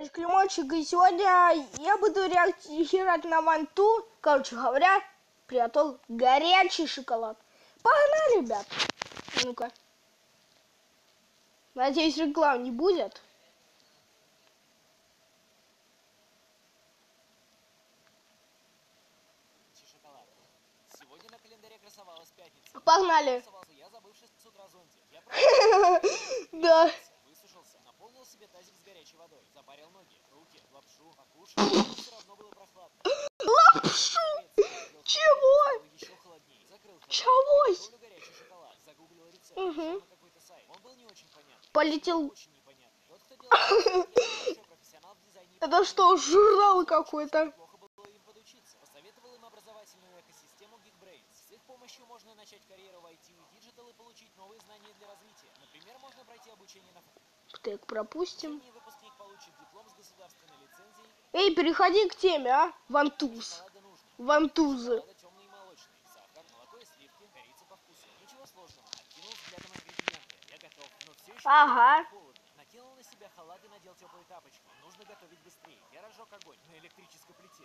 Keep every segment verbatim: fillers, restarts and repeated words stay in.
Климончик, и сегодня я буду реагировать на Ванту. Короче говоря, приготовил горячий шоколад. Погнали, ребят. Ну-ка. Надеюсь, реклам не будет. Сегодня на календаре красовалась пятница. Погнали. Я забывшись с утра зонтик. Я Да. высушился, наполнил себе тазик с горячей водой, запарил ноги, руки, лапшу, покушал. Все равно было прохладно. Лапшу? Чего? Еще холоднее. Закрыл Чего? горячий шоколад. Загуглил рецепт. Угу. Какой-то сайт. Он был не очень понятный. Полетел. Очень непонятный. Тот, кто делал, большой профессионал в дизайне. Это что, журнал какой-то? Плохо было им подучиться. Посоветовал им образовательную экосистему Geekbrains. С их помощью можно начать карьеру в ай ти и диджитал и получить новые знания для развития. Например, можно пройти обучение на Так, пропустим. выпускник получит диплом с государственной лицензией. Эй, переходи к теме, а? Вантуз. Вантузы. Темный и молочный. Сахар, молоко и сливки, корица по вкусу. Ничего сложного. Откинул взглядом ингредиенты. Я готов, но все еще Ага. холодно. Накинул на себя халат и надел теплые тапочки. Нужно готовить быстрее. Я разжег огонь на электрической плите.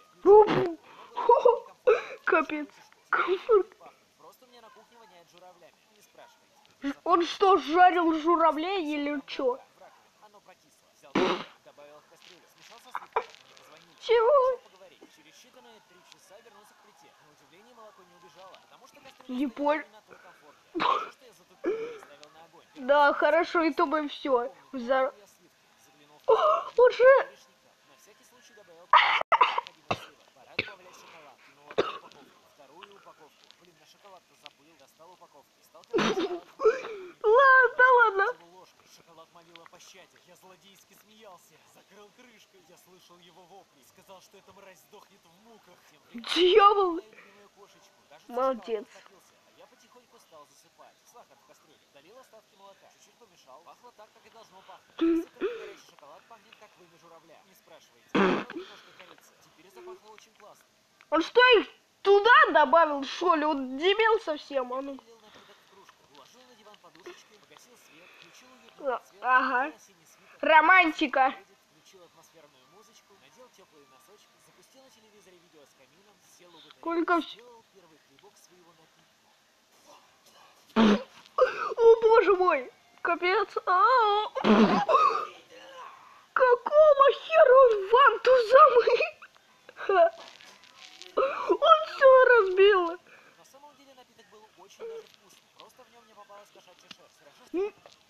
Капец. Комфорт. Просто мне на кухне воняет журавлями. Не спрашивайте. Он что, жарил журавлей или что? Оно прокисло. Взял добавил в кастрюлю. Смешал со сливками. Мне позвонили. Чего? Поговорить. Через считанные три часа вернулся к плите. На удивление молоко не убежало, потому что кастрюля Не понял. на той комфорте. Потому что я затупил и ставил на огонь. Да, хорошо, и то бы все. За... Я сливки заглянул в О, уже... на всякий случай добавил необходимый сливок. Пора добавлять шоколад. Кинул одну упаковку, вторую упаковку. Блин, на шоколад-то забыл. Достал упаковки. Стал Ладно, ладно. ложкой. Шоколад молил о пощаде. Я злодейски смеялся. Закрыл крышкой. Я слышал его вопли. Сказал, что эта мразь сдохнет в муках. Дьявол. Кажется, молодец. А я потихоньку стал засыпать. Сахар в кастрюле. Долил остатки молока. Чуть-чуть помешал. Пахло так, как и должно пахнуть. Сахарный горячий шоколад пахнет, как вымя журавля. Не спрашивайте. Немножко корицы. Теперь запахло очень классно. Он что, их туда добавил, что ли? Он дебил совсем. Он... Уложил на диван подушечкой, погасил свет, включил уютный А, свет, ага. Романтика. включил атмосферную музычку, надел теплые носочки, запустил на телевизоре видео с камином, сел у батареи, Сколько... сделал первый хлебок своего напитка. О, боже мой. Капец. А -а -а. Какого хера он ванту замыл? Он все разбил. На самом деле напиток был очень даже вкусный. Просто в нем не попалась кошачья шерсть.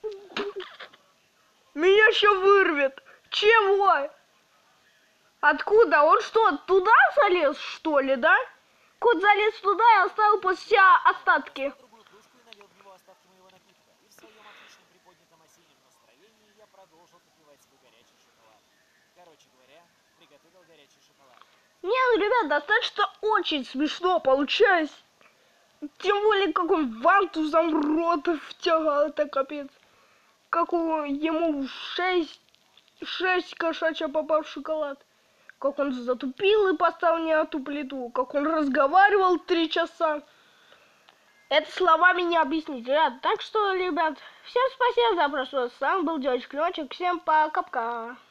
Меня еще вырвет. Чего? Откуда? Он что, туда залез, что ли, да? Кот залез туда и оставил после себя остатки. Другую кружку и налил в него остатки моего напитка. И в своем отлично приподнятом осеннем настроении я продолжил попивать свой горячий шоколад. Короче говоря, приготовил горячий шоколад. Не, ну, ребят, достаточно очень смешно получается. Тем более, как он вантузом рот втягал, это капец. Как он, ему шесть, шесть кошачья попал в шоколад. Как он затупил и поставил не эту плиту. Как он разговаривал три часа. Это словами не объяснить, ребят. Так что, ребят, всем спасибо за просмотр. С вами был Девочка Климончик. Всем пока-пока.